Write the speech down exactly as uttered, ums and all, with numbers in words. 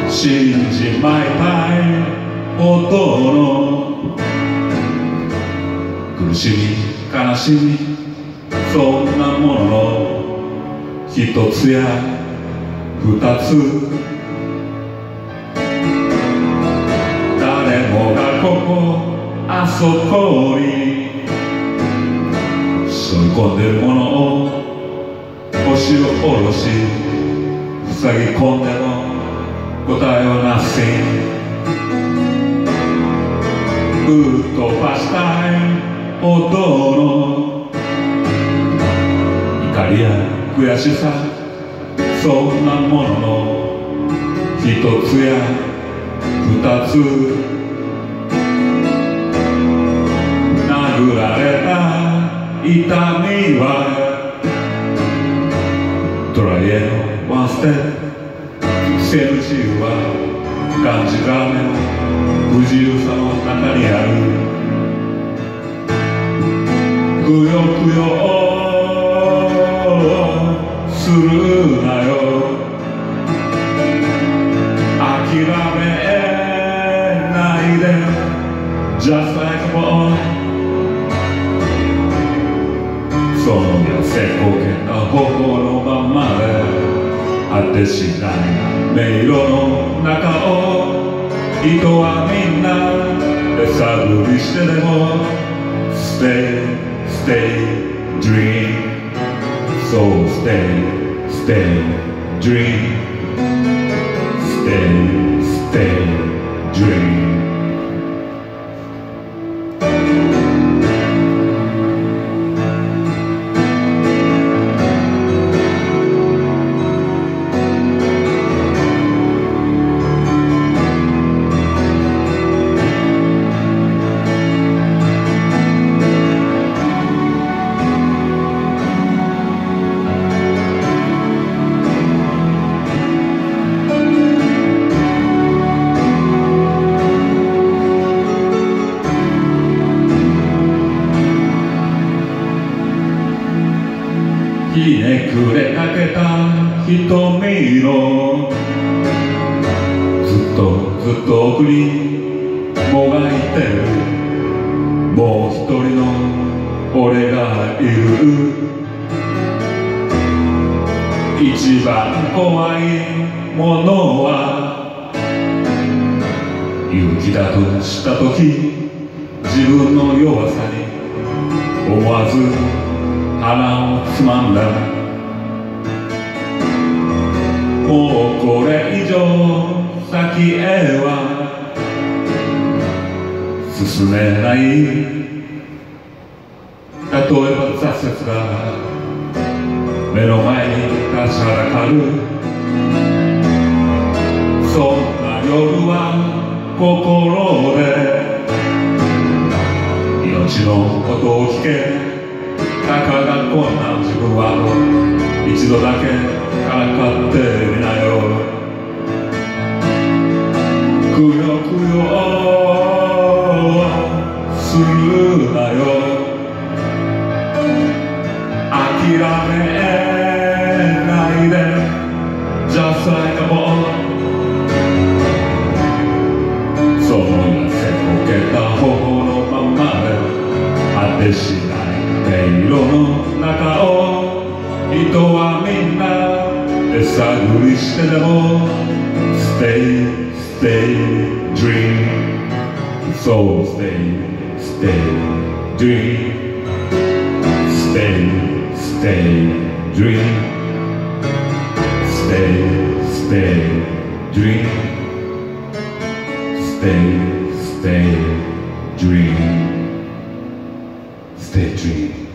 信じまいたいほどの苦しみ悲しみそんなものの一つや二つ誰もがここあそこに背負い込んでるものを腰を下ろし塞ぎ込んでも答えは Nothing ぶっ飛ばしたいほどの怒りや悔しさそんなものの一つや二つ殴られた痛みはトライへのワンステップ生の自由はがんじがらめの不自由さの中にあるくよくよするなよ諦めないで Just like a boy その痩せこけた頬のままで果てしない迷路の中を人はみんな手探りしてでも Stay, stay, dream So stay, stay, dream Stay, stay, dreamひねくれかけた瞳のずっとずっと奥にもがいてるもう一人の俺がいる一番怖いものは勇気だとした時自分の弱さに思わず鼻をつまんだもうこれ以上先へは進めない例えば挫折が目の前に立ちはだかるそんな夜は心で命のことを聞けたかがこんな自分は一度だけからかってみなよくよくよするなよ諦めないで Just like a boy その痩せこけた頬のままで果てしない迷路の中を人はみんな手探りしてでも Stay, stay, dream So stay, stay, dream Stay, stay, dream Stay, stay, dream Stay, stay, dream Stay, dream